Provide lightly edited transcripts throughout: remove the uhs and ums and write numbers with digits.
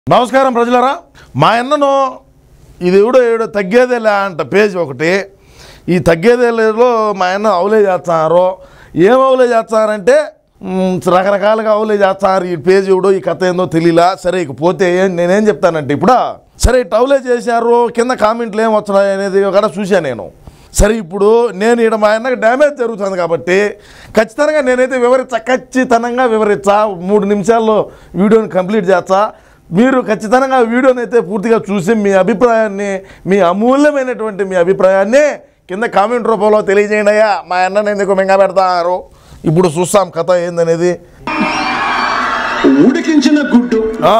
నమస్కారం ప్రజలారా. మా అన్నను ఇది ఏడో తగ్గేదేలే అంట పేజ్ ఒకటి. ఈ తగ్గేదేలేలో మా అన్న అవులే చేస్తున్నారు. ఏం అవులే చేస్తున్నారంటే రకరకాలుగా అవులే చేస్తున్నారు. ఈ పేజ్ ఎవడో ఈ కథ ఏందో తెలియలా. సరే ఇక పోతే నేనేం చెప్తానంటే ఇప్పుడు సరే ఇటు అవులే చేశారు, కింద కామెంట్లు ఏం వచ్చినాయి అనేది కూడా చూశాను నేను. సరే ఇప్పుడు నేను ఇక్కడ మా అన్నకి డ్యామేజ్ జరుగుతుంది కాబట్టి ఖచ్చితంగా నేనైతే ఖచ్చితంగా వివరించా. 3 నిమిషాల్లో వీడియోని కంప్లీట్ చేస్తా. మీరు ఖచ్చితంగా వీడియోని అయితే పూర్తిగా చూసి మీ అభిప్రాయాన్ని, మీ అమూల్యమైనటువంటి మీ అభిప్రాయాన్ని కింద కామెంట్ రూపంలో తెలియజేయండి. అయ్యా మా అన్నని ఎందుకు మింగ పెడతారు. ఇప్పుడు చూస్తాం కథ ఏందనేది. ఉడికించిన గుడ్డు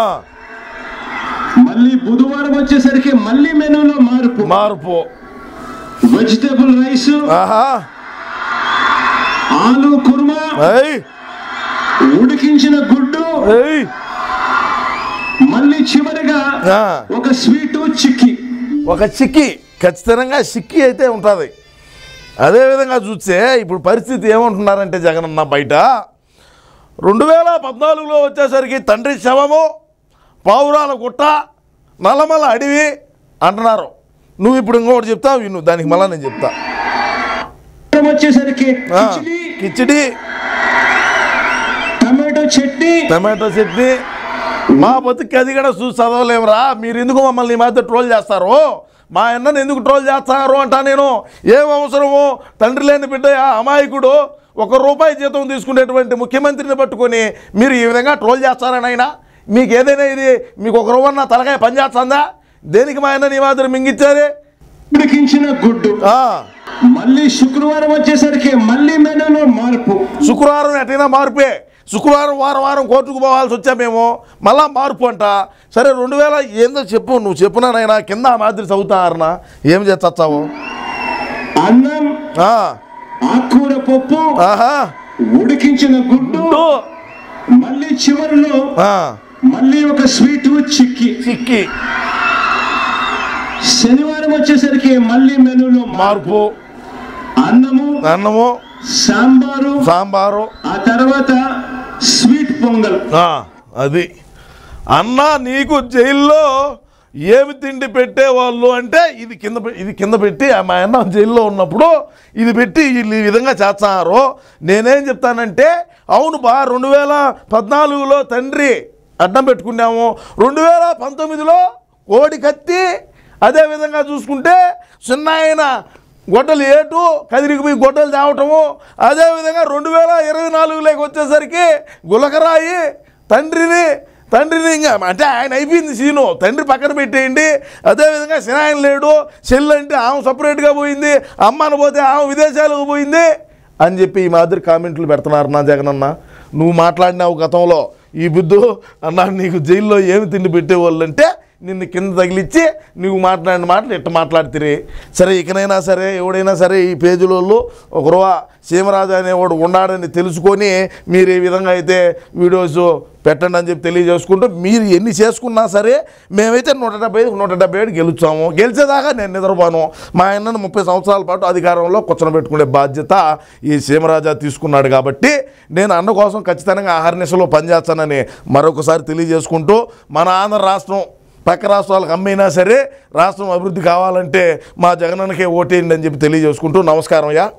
మళ్ళీ బుధవారం వచ్చేసరికి మళ్ళీ మెనూలో మార్పు వెజిటేబుల్ రైస్, ఆలు కుర్మా, ఉడికించిన గుడ్డు, మళ్ళీ చివరిగా ఒక స్వీట్ చిక్కీ. ఖచ్చితంగా చిక్కీ అయితే ఉంటుంది. అదేవిధంగా చూస్తే ఇప్పుడు పరిస్థితి ఏమంటున్నారంటే జగనన్న బయట 2014లో వచ్చేసరికి తండ్రి శవము, పావురాల గుట్ట, నల్లమల అడవి అంటున్నారు. నువ్వు ఇప్పుడు ఇంకొకటి చెప్తావు, విను, దానికి మళ్ళీ నేను చెప్తా. వచ్చేసరికి కిచిడి, టమాటో చట్నీ. మా బతుకి అది కూడా చూసి చదవలేమురా. మీరు ఎందుకు మమ్మల్ని ఈ మధ్య ట్రోల్ చేస్తారు? మా అన్నని ఎందుకు ట్రోల్ చేస్తారు అంటా నేను. ఏం అవసరము? తండ్రి లేని బిడ్డ అమాయకుడు ₹1 జీతం తీసుకునేటువంటి ముఖ్యమంత్రిని పట్టుకొని మీరు ఈ విధంగా ట్రోల్ చేస్తారని ఆయన. మీకు ఏదైనా ఇది మీకు ₹1 నా తలకాయ పనిచేస్తుందా? దేనికి మా అన్నని ఈ మాదిరి మింగిచ్చారే? ఉడికించిన గుడ్డు మళ్ళీ శుక్రవారం వచ్చేసరికి మళ్ళీ మెనూలో మార్పు. శుక్రవారం ఎటైనా మార్పే. శుక్రవారం వారం కోర్టుకు పోవాల్సి వచ్చామేమో, మళ్ళా మార్పు అంట. సరే 2000 ఏందో చెప్పు, నువ్వు చెప్పునానైనా కింద ఆ మాదిరి చదువుతారనా? ఏం చేస్తావు? అన్నం, ఆకుకూర పప్పు, ఉడికించిన గుడ్డు, మళ్ళీ చివరిలో మళ్ళీ ఒక స్వీట్ చిక్కీ. శనివారం వచ్చేసరికి మళ్ళీ మెనూలో మార్పు. అన్నము, సాంబారు, ఆ తర్వాత స్వీట్ పొంగల్. అది అన్న నీకు జైల్లో ఏమి తిండి పెట్టేవాళ్ళు అంటే ఇది కింద పెట్టి మా అన్న జైల్లో ఉన్నప్పుడు ఇది పెట్టి వీళ్ళు ఈ విధంగా చేస్తున్నారు. నేనేం చెప్తానంటే అవును బా, 2014లో తండ్రి అడ్డం పెట్టుకున్నాము, 2019లో కోడి కత్తి, అదేవిధంగా చూసుకుంటే చిన్న ఆయన గొడ్డలు ఏటు కదిరిగిపోయి గొడ్డలు తేవటము, అదేవిధంగా 2024లోకి వచ్చేసరికి గులకరాయి తండ్రిని ఇంకా అంటే ఆయన అయిపోయింది సీను. తండ్రి పక్కన పెట్టేయండి. అదేవిధంగా సినాయన లేడు, చెల్లి అంటే ఆమె సపరేట్గా పోయింది, అమ్మని పోతే ఆమె విదేశాలకు పోయింది అని చెప్పి ఈ మాదిరి కామెంట్లు పెడుతున్నారు. నా జగనన్న నువ్వు మాట్లాడినావు గతంలో ఈ బుద్ధు అన్నా నీకు జైల్లో ఏమి తిండి పెట్టేవాళ్ళు అంటే నిన్ను కింద తగిలిచ్చి నువ్వు మాట్లాడిన మాటలు ఎట్ట మాట్లాడితే. సరే ఇకనైనా సరే ఎవడైనా సరే ఈ పేజీలలో ఒకరు సీమరాజు అనేవాడు ఉన్నాడని తెలుసుకొని మీరు ఈ విధంగా అయితే వీడియోస్ పెట్టండి అని చెప్పి తెలియజేసుకుంటూ మీరు ఎన్ని చేసుకున్నా సరే మేమైతే 170 గెలుచాము. గెలిచేదాకా నేను నిద్రపోను. మా అన్నను 30 సంవత్సరాల పాటు అధికారంలో కూర్చోబెట్టుకునే బాధ్యత ఈ సీమరాజా తీసుకున్నాడు కాబట్టి నేను అన్న కోసం ఖచ్చితంగా ఆహర్నిశలో పనిచేస్తానని మరొకసారి తెలియజేసుకుంటూ మన ఆంధ్ర రాష్ట్రం పక్క రాష్ట్రాలకు అమ్మైనా సరే రాష్ట్రం అభివృద్ధి కావాలంటే మా జగనన్నకే ఓటేయండి అని చెప్పి తెలియజేసుకుంటూ నమస్కారం.